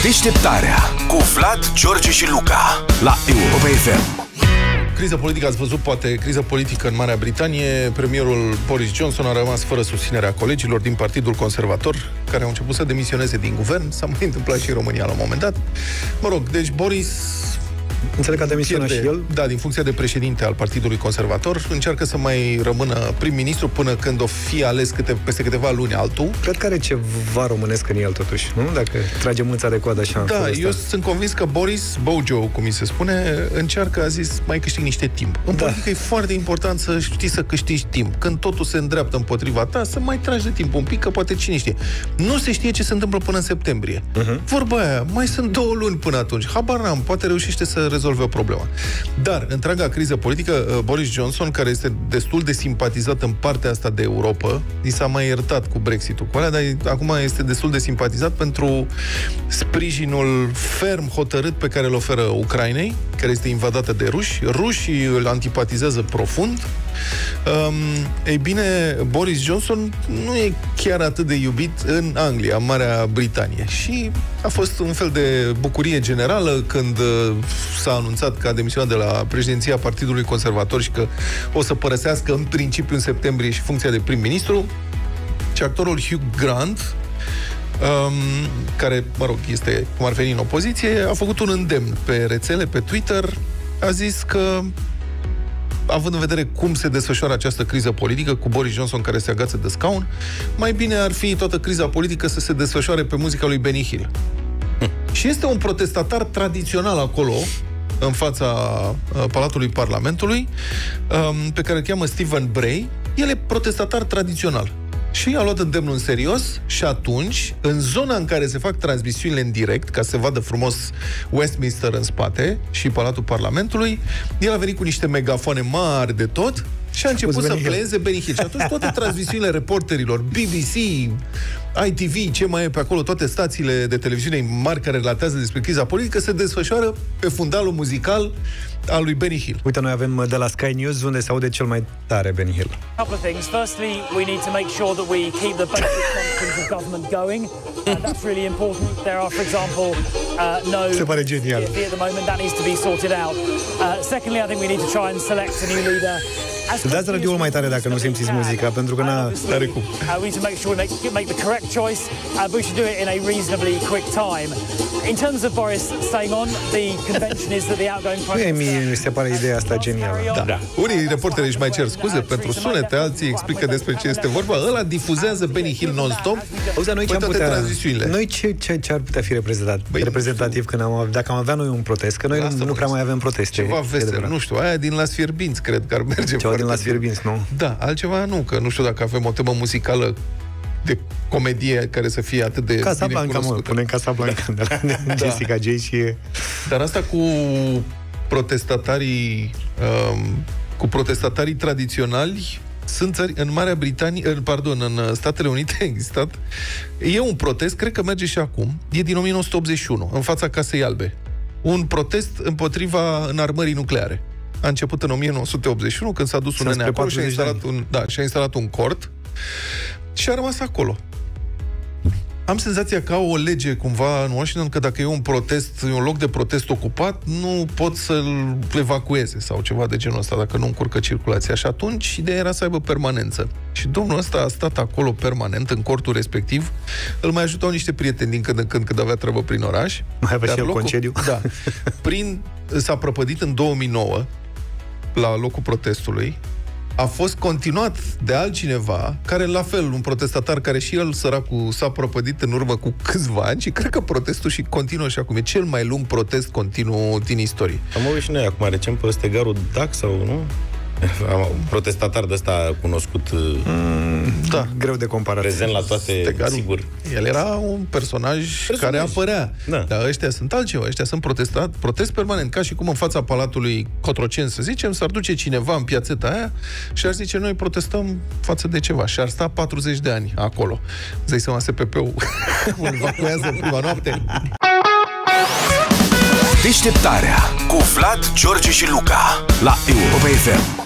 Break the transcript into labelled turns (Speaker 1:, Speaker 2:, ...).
Speaker 1: Deșteptarea cu Vlad, George și Luca la Europa FM.
Speaker 2: Criza politică, ați văzut, poate, criza politică în Marea Britanie. Premierul Boris Johnson a rămas fără susținerea colegilor din Partidul Conservator, care au început să demisioneze din guvern. S-a mai întâmplat și în România la un moment dat. Mă rog, deci Boris...
Speaker 3: Înțeleg că a demisionat și el?
Speaker 2: Da, din funcția de președinte al Partidului Conservator. Încearcă să mai rămână prim-ministru până când o fi ales peste câteva luni altul.
Speaker 3: Cred că are ceva românesc în el, totuși, nu? Dacă trage mâța de coadă așa.
Speaker 2: Da, eu sunt convins că Boris, Bojo, cum mi se spune, încearcă, a zis, mai câștig niște timp. În politică e foarte important să știi să câștigi timp. Când totul se îndreaptă împotriva ta, să mai tragi de timp un pic, că poate cine știe. Nu se știe ce se întâmplă până în septembrie. Vorba aia, mai sunt 2 luni până atunci. Habar n-am, poate reușește să rezolve o problemă. Dar, întreaga criză politică, Boris Johnson, care este destul de simpatizat în partea asta de Europa, i s-a mai iertat cu Brexit-ul cu alea, dar acum este destul de simpatizat pentru sprijinul ferm, hotărât pe care îl oferă Ucrainei, care este invadată de ruși. Rușii îl antipatizează profund. Ei bine, Boris Johnson nu e chiar atât de iubit în Anglia, în Marea Britanie. Și a fost un fel de bucurie generală când s-a anunțat că a demisionat de la președinția Partidului Conservator și că o să părăsească în principiu în septembrie și funcția de prim-ministru. Și actorul Hugh Grant, care, mă rog, este cum ar veni în opoziție, a făcut un îndemn pe rețele, pe Twitter. A zis că, având în vedere cum se desfășoară această criză politică, cu Boris Johnson care se agață de scaun, mai bine ar fi toată criza politică să se desfășoare pe muzica lui Benny Hill. Și este un protestatar tradițional acolo, în fața Palatului Parlamentului, pe care îl cheamă Stephen Bray. El e protestatar tradițional. Și a luat îndemnul în serios și atunci, în zona în care se fac transmisiunile în direct, ca să se vadă frumos Westminster în spate și Palatul Parlamentului, el a venit cu niște megafoane mari de tot și a început să pleieze Benny Hill. Și atunci toate transmisiunile reporterilor, BBC, ITV, ce mai e pe acolo, toate stațiile de televiziune mari care relatează despre criza politică, se desfășoară pe fundalul muzical al lui Benny Hill.
Speaker 3: Uite, noi avem de la Sky News, unde se aude cel mai tare Benny Hill.
Speaker 4: Couple of things. Firstly, we need to make sure that we keep the basic functions of government going. That's really important. There are, for example,
Speaker 3: Se pare genial.
Speaker 4: at the moment that needs to be sorted out. Secondly, I think we need to try and select a new leader.
Speaker 3: Dați radioul mai tare dacă nu simțiți muzica, pentru că n-are cum.
Speaker 4: We need to make sure we make the correct choice, but we should do it in a reasonably quick time. In terms of Boris staying on, the convention is that the outgoing prime minister...
Speaker 3: Mi se pare ideea asta genială.
Speaker 2: Da. Unii reporteri își mai cer scuze pentru sunete, alții explică despre ce este vorba. Ăla difuzează Benny Hill non-stop.
Speaker 3: Auzi, noi ce ar putea fi reprezentativ dacă am avea noi un protest, că noi nu prea mai avem proteste.
Speaker 2: Ceva vesel, nu știu, aia din Las Fierbinți, cred că ar merge.
Speaker 3: Ceva din Las Fierbinți, nu?
Speaker 2: Da, altceva nu, că nu știu dacă avem o temă muzicală de comedie care să fie atât de
Speaker 3: Casablanca, mă, punem Casablanca de la Jessica J și...
Speaker 2: Dar asta cu protestatarii tradiționali, sunt țări, în Marea Britanie, în Statele Unite a existat, e un protest, cred că merge și acum, e din 1981, în fața Casei Albe. Un protest împotriva înarmării nucleare. A început în 1981, când s-a dus un nene acolo și a instalat un cort și a rămas acolo. Am senzația că au o lege cumva în Washington că dacă e un protest, un loc de protest ocupat, nu pot să-l evacueze sau ceva de genul ăsta, dacă nu încurcă circulația. Și atunci ideea era să aibă permanență. Și domnul ăsta a stat acolo permanent, în cortul respectiv. Îl mai ajutau niște prieteni din când în când avea treabă prin oraș.
Speaker 3: Mai avea și el concediu.
Speaker 2: Da. S-a prăpădit în 2009 la locul protestului. A fost continuat de altcineva, care la fel, un protestatar care și el, săracul, s-a prăpădit în urmă cu câțiva ani și cred că protestul și continuă și acum. E cel mai lung protest continuu din istorie.
Speaker 5: Am auzit și noi acum recent pe Stegarul Dac sau nu? Un protestatar de ăsta cunoscut,
Speaker 3: da, greu de comparat.
Speaker 5: Prezent la toate,
Speaker 2: Stegarul,
Speaker 5: sigur.
Speaker 2: El era un personaj care apărea. Da. Dar ăștia sunt altceva. Ăștia sunt protest permanent. Ca și cum în fața Palatului Cotroceni, să zicem, s-ar duce cineva în piațeta aia și ar zice, noi protestăm față de ceva. Și ar sta 40 de ani acolo. Îți dai seama, SPP-ul îl evacuează în prima noapte.
Speaker 1: Deșteptarea cu Vlad, George și Luca la Europa FM.